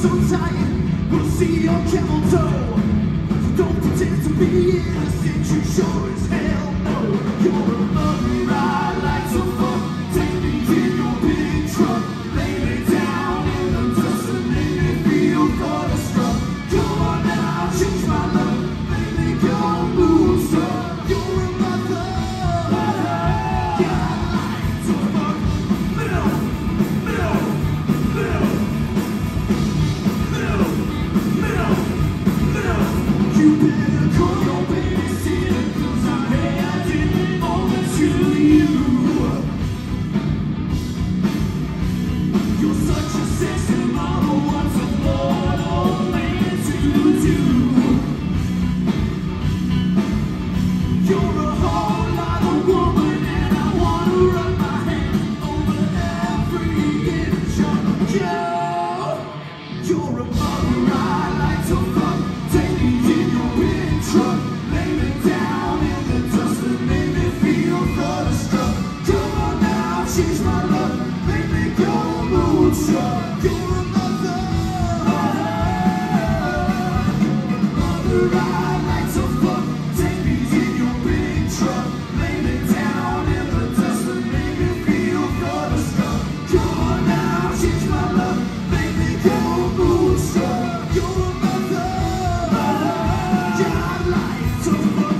so tired, we'll see your camel toe. So don't pretend to be innocent, you sure as hell know. You're a mother, I like to fuck. Take me in your big truck, lay me down in the dust and make me feel thunderstruck. Come on now, change my luck, make me go move stuff. You're a mother, yeah, I like to fuck. You better call your babysitter, 'cause I'm heading over to you. You're such a sexy model, what's a mortal man to do? You're a whole lot of woman, and I wanna run my hand over every inch of you. You're a mother, I like to fuck. Take me in your big truck, lay me down in the dust and make me feel thunderstruck. Come on now, change my luck, make me go moonstruck. You're a mother, I like to fuck. Take me in your big truck, lay me down in the dust and make me feel thunderstruck. Come on now, change my luck, make me go moonstruck. You're a mother, yeah, I like to fuck.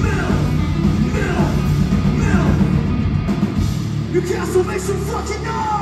Newcastle, make some fucking noise!